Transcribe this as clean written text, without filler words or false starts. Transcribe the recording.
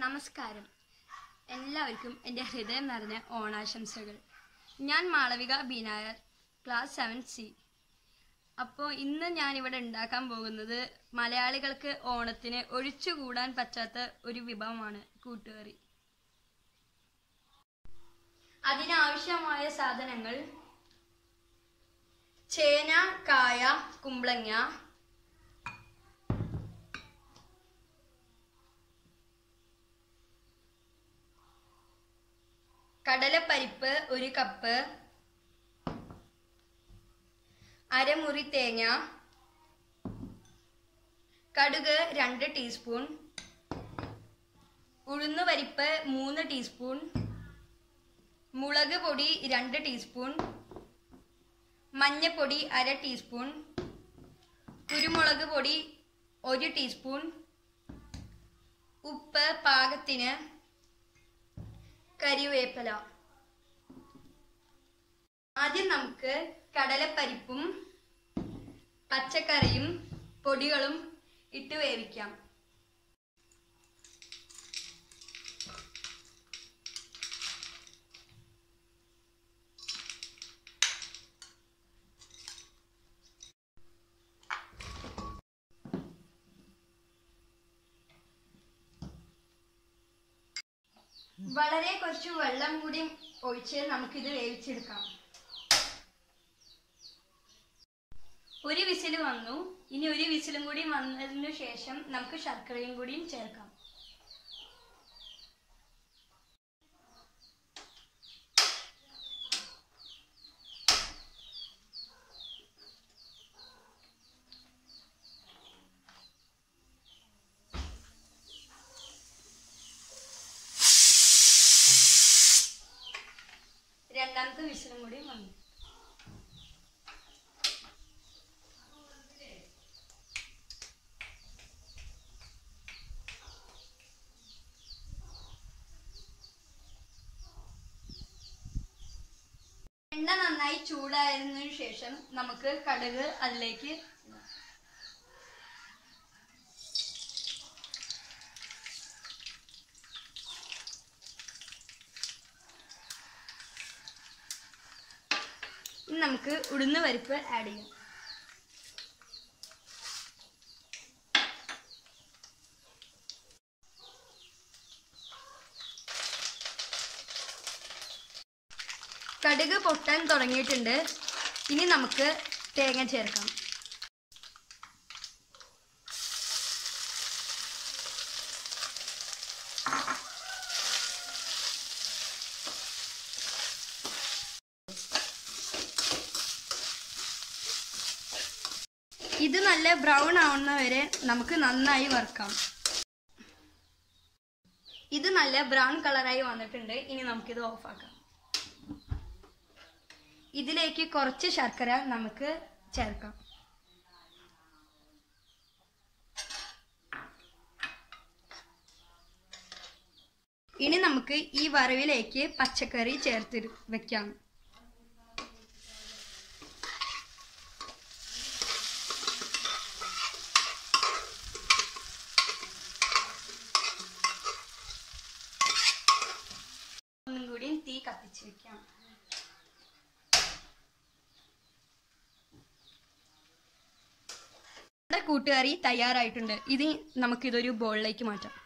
നമസ്കാരം. എല്ലാവർക്കും എൻ്റെ ഹൃദയം നിറഞ്ഞ ഓണാശംസകൾ. ഞാൻ Malavika B Nair, class 7C. അപ്പോൾ ഇന്ന് ഞാനിവിടെ ഉണ്ടാക്കാൻ പോകുന്നത് മലയാളികൾക്ക് ഓണത്തിന് ഒഴിച്ചുകൂടാൻ പറ്റാത്ത ഒരു വിഭവമാണ് കൂട്ടുകറി. അതിനാവശ്യമായ സാധനങ്ങൾ: ചേന, കായ, കുമ്പളങ്ങ, കടലപ്പരിപ്പ് 1 കപ്പ്, അരമുറി തേങ്ങ, കടുക് 2 ടീസ്പൂൺ, ഉഴുന്നുപരിപ്പ് 3 ടീസ്പൂൺ, മുളക് പൊടി 2 ടീസ്പൂൺ, മഞ്ഞൾപ്പൊടി 1/2 ടീസ്പൂൺ, കുരുമുളക് പൊടി 1 ടീസ്പൂൺ, ഉപ്പ് പാകത്തിന്, കരിവേപ്പില. ആദ്യം നമുക്ക് കടലപ്പരിപ്പും പച്ചക്കറിയും പൊടികളും ഇട്ട് വേവിക്കാം. വളരെ കുറച്ച് വെള്ളം കൂടി ഒഴിച്ച് നമുക്കിത് വേവിച്ചെടുക്കാം. ഒരു വിസിൽ വന്നു. ഇനി ഒരു വിസിലും കൂടി വന്നതിനു ശേഷം നമുക്ക് ശർക്കരയും കൂടിയും ചേർക്കാം. രണ്ടാമത്തെ വിസിലും കൂടി വന്നു. എണ്ണ നന്നായി ചൂടായതിനു ശേഷം നമുക്ക് കടുക് അതിലേക്ക് നമുക്ക് ഉഴുന്നുപരിപ്പ് ആഡ് ചെയ്യാം. കടുക് പൊട്ടാൻ തുടങ്ങിയിട്ടുണ്ട്. ഇനി നമുക്ക് തേങ്ങ ചേർക്കാം. ഇത് നല്ല ബ്രൗൺ ആവുന്ന വരെ നമുക്ക് നന്നായി വറുക്കാം. ഇത് നല്ല ബ്രൗൺ കളറായി വന്നിട്ടുണ്ട്. ഇനി നമുക്കിത് ഓഫാക്കാം. ഇതിലേക്ക് കുറച്ച് ശർക്കര നമുക്ക് ചേർക്കാം. ഇനി നമുക്ക് ഈ വറവിലേക്ക് പച്ചക്കറി ചേർത്ത് വെക്കാം. ഒന്നും കൂടി തീ കത്തിച്ച് വെക്കാം. കൂട്ടുകറി തയ്യാറായിട്ടുണ്ട്. നമുക്കിതൊരു ബൗളിലേക്ക് മാറ്റാം.